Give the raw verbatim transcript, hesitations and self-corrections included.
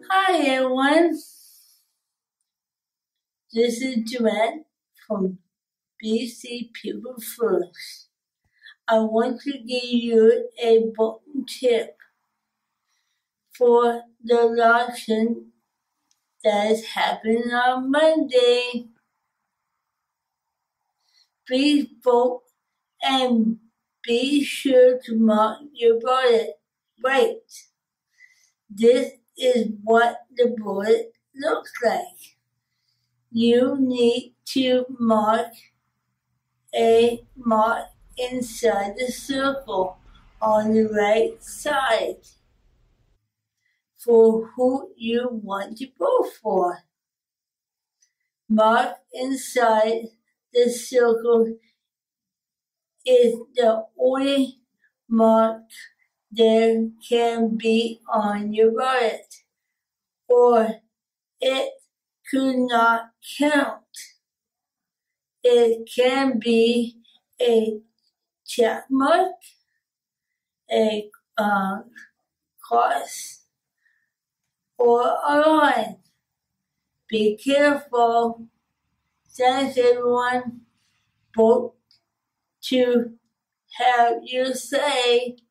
Hi everyone, this is Joanne from B C P F President. I want to give you a voting tip for the election that is happening on Monday. Please vote and be sure to mark your ballot right. This is what the ballot looks like. You need to mark a mark inside the circle on the right side for who you want to vote for. Mark inside the circle is the only mark there can be on your ballot, or it could not count. It can be a check mark, a uh, cross, or a line. Be careful. Thanks everyone. Vote to have your say.